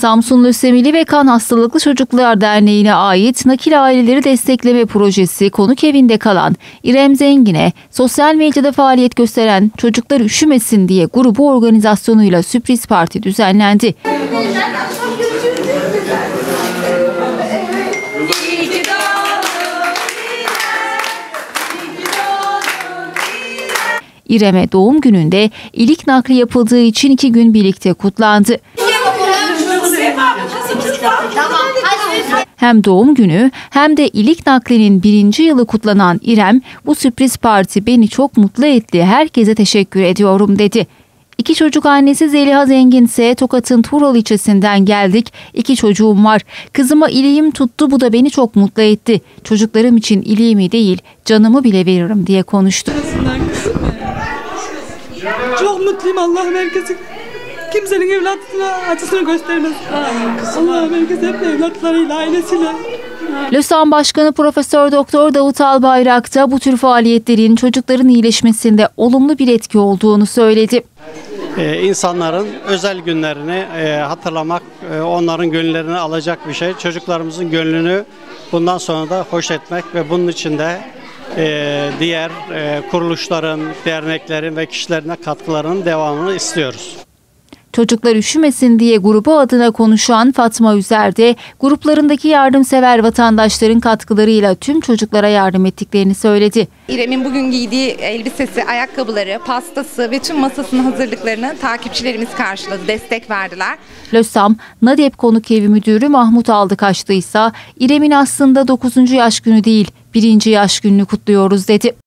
Samsun Lösemili ve Kan Hastalıklı Çocuklar Derneği'ne ait Nakil Aileleri Destekleme Projesi konuk evinde kalan İrem Zengin'e sosyal medyada faaliyet gösteren Çocuklar Üşümesin diye grubu organizasyonuyla sürpriz parti düzenlendi. İrem'e doğum gününde ilik nakli yapıldığı için 2 gün birlikte kutlandı. Hem doğum günü hem de ilik naklinin 1. yılı kutlanan İrem, bu sürpriz parti beni çok mutlu etti, herkese teşekkür ediyorum dedi. 2 çocuk annesi Zeliha Zengin ise Tokat'ın Tural ilçesinden geldik. 2 çocuğum var. Kızıma iliğim tuttu, bu da beni çok mutlu etti. Çocuklarım için iliğimi değil, canımı bile veririm diye konuştu. Çok mutluyum. Allah'ım herkesin, kimsenin evlatına acısını göstermesin. Allah'ım herkes hep evlatlarıyla, ailesiyle. LÖSAM Başkanı Profesör Doktor Davut Albayrak da bu tür faaliyetlerin çocukların iyileşmesinde olumlu bir etki olduğunu söyledi. İnsanların özel günlerini hatırlamak, onların gönüllerini alacak bir şey. Çocuklarımızın gönlünü bundan sonra da hoş etmek ve bunun için de diğer kuruluşların, derneklerin ve kişilerine katkılarının devamını istiyoruz. Çocuklar Üşümesin diye grubu adına konuşan Fatma Üzer de gruplarındaki yardımsever vatandaşların katkılarıyla tüm çocuklara yardım ettiklerini söyledi. İrem'in bugün giydiği elbisesi, ayakkabıları, pastası ve tüm masasının hazırlıklarını takipçilerimiz karşıladı, destek verdiler. LÖSAM, NADEP Konuk Evi Müdürü Mahmut Aldıkaçlı ise İrem'in aslında 9. yaş günü değil, 1. yaş gününü kutluyoruz dedi.